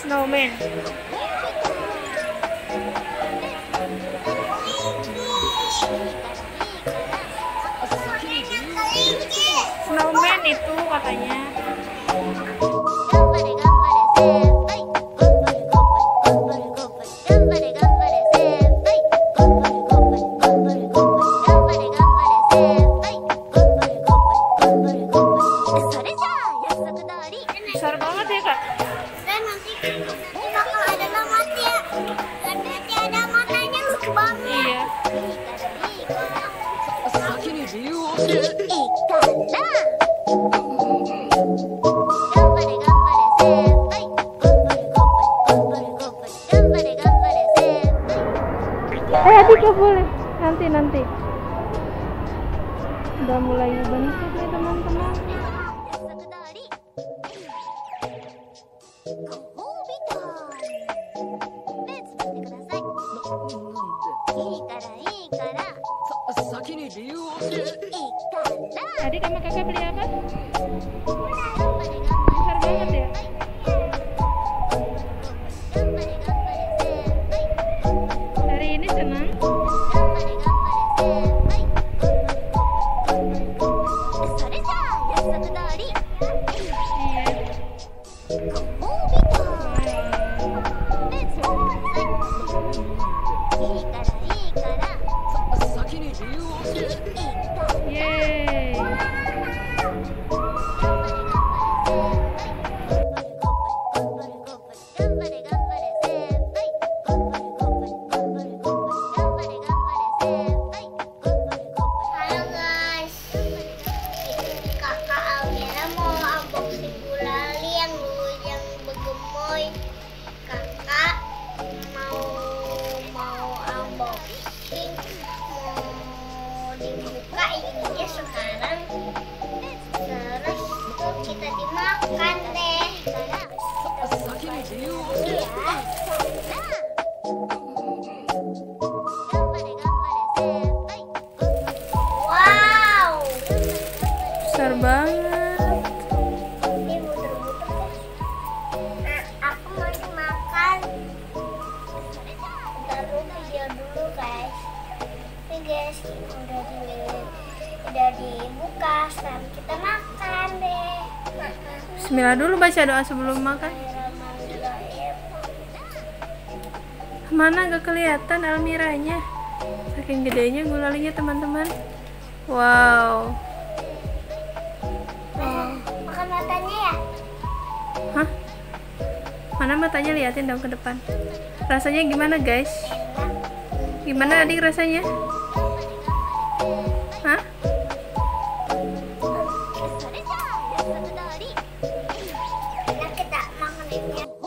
Snowman. Snowman itu katanya. Besar banget ya kak. Dan nanti bakal ada tamatnya. Dan nanti ada matanya lucu banget. Iya. Adik gak boleh. Nanti. Udah mulai bentuk nih teman-teman. Adik sama kakak beli apa? Besar banget ya? Hari ini senang? Yeay. Halo guys, kakak Almira mau unboxing gulali yang bergemoy. Kakak mau unboxing, mau dibuka ininya sekarang. Terus kita dimakan deh. Wow, Besar banget. ini muter-muter. Aku mau dimakan. Taruh video dulu guys. Ini guys, udah dibuka. Sekarang kita makan deh. Bismillah dulu, baca doa sebelum makan. Mana gak kelihatan Almiranya? Saking gedenya gulalinya teman-teman. Wow. Makan matanya ya? Hah? Mana matanya, liatin dong ke depan. Rasanya gimana guys? Gimana adik rasanya? Hah? Nah, kita makan ini.